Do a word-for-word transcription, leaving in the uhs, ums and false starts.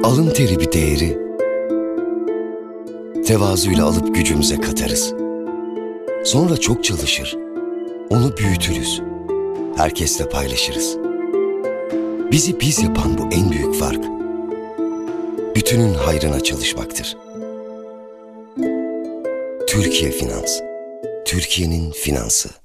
Alın teri bir değeri, tevazuyla alıp gücümüze katarız. Sonra çok çalışır, onu büyütürüz, herkesle paylaşırız. Bizi biz yapan bu en büyük fark, bütünün hayrına çalışmaktır. Türkiye Finans, Türkiye'nin finansı.